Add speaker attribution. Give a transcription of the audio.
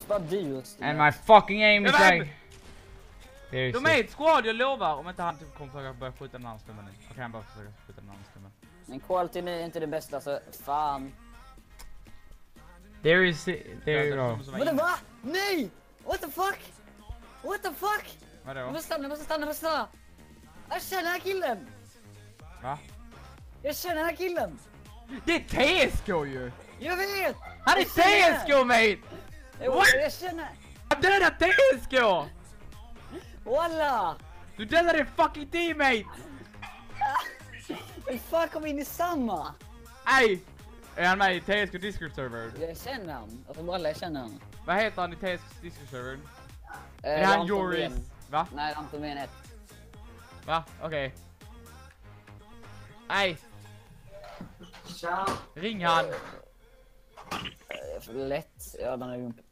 Speaker 1: bara du.
Speaker 2: And my fucking aim is like...
Speaker 3: De är ett squad, jag lovar. Om inte han typ kommer försöka börja skjuta den andra snubben nu. Okej, han bara försöka skjuta den andra snubben.
Speaker 1: Men quality är inte det bästa, så fan.
Speaker 2: There you go.
Speaker 1: Vadå, va? Nej! What the fuck? What the fuck?
Speaker 3: Vadå?
Speaker 1: Jag måste stanna. Jag känner den här killen.
Speaker 3: Va?
Speaker 1: Jag känner den här killen.
Speaker 3: Det är TSK ju!
Speaker 1: Jag vet!
Speaker 3: Han är TSK, mate! What?
Speaker 1: Jag känner...
Speaker 3: Han dödade TSK!
Speaker 1: Walla!
Speaker 3: Du dödade din fucking teammate!
Speaker 1: Vi fan kom in i samma!
Speaker 3: Nej! Är han med i TSK Discord server?
Speaker 1: Jag känner han. Alltså walla, jag känner han.
Speaker 3: Vad heter han i TSK Discord server? Är han Joris? Va?
Speaker 1: Nej, Anton Ben 1.
Speaker 3: Va? Okej. Nej.
Speaker 1: Tja.
Speaker 3: Ring han.
Speaker 1: För lätt. Ja, den är ju